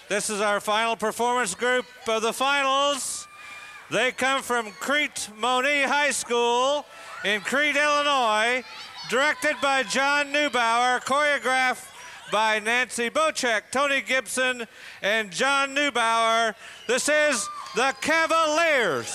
This is our final performance group of the finals. They come from Crete Moni High School in Crete, Illinois, directed by John Neubauer, choreographed by Nancy Bocek, Tony Gibson, and John Neubauer. This is the Cavaliers.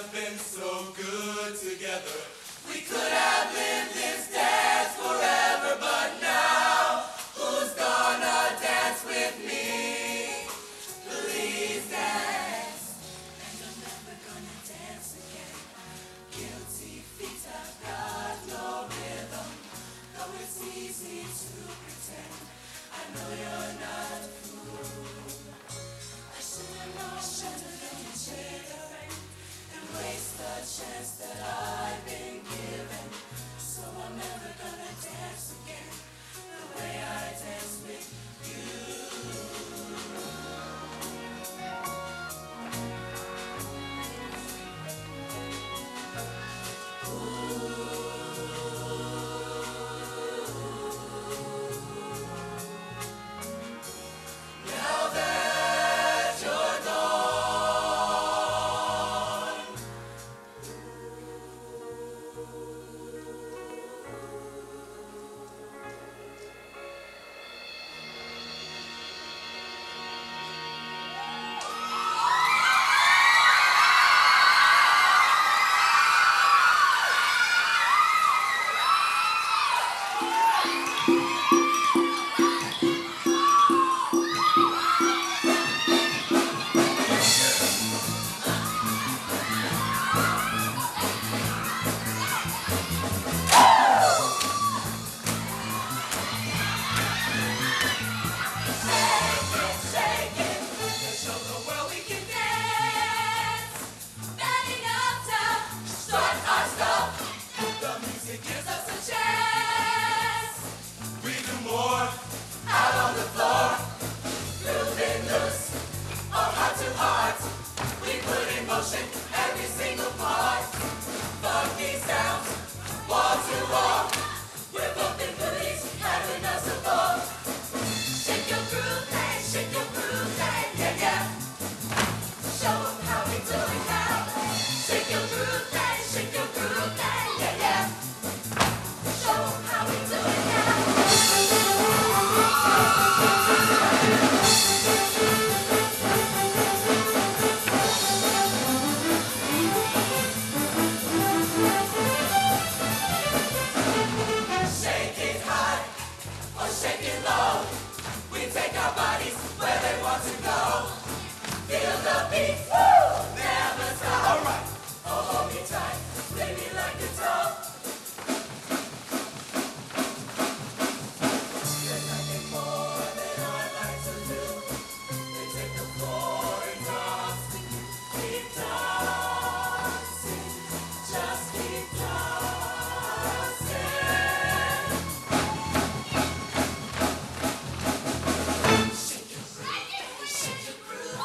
have been so good together. We could have lived this dance forever, but now, who's gonna dance with me? Please dance. And I'm never gonna dance again. Guilty feet have got no rhythm, though it's easy to pretend. I know you're not a fool. I should have known that you cheated and waste the chance that I've been given. So I'm never gonna dance again the way I dance with every single part. Fuck these sounds, wall to wall. We're both in police, having us a ball. Shake your groove, hey, shake your groove, hey, yeah, yeah. Show 'em how we do it now. Shake your groove, hey, shake your groove, hey, yeah, yeah. Show 'em how we do it now. Feel the beat, woo! Never stop. All right. Oh, hold me tight, play me like a dog. There's nothing more that I like to do. They take the floor and dance. Keep dancing, just keep dancing. Shake your groove, shake your groove.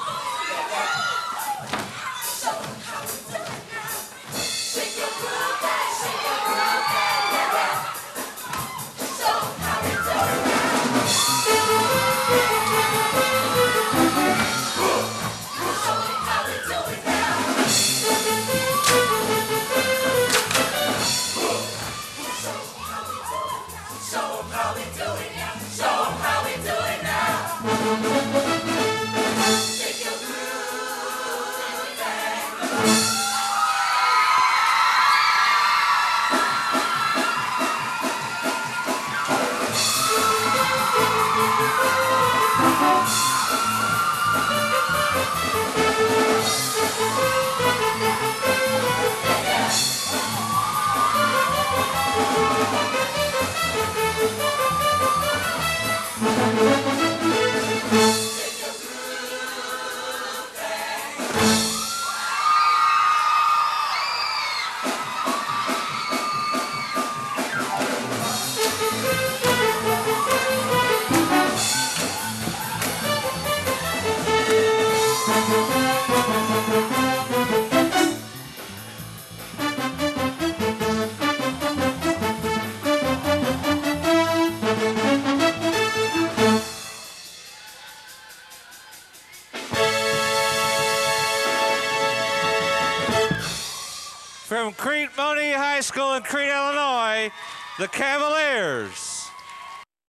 From Crete Mooney High School in Crete, Illinois, the Cavaliers.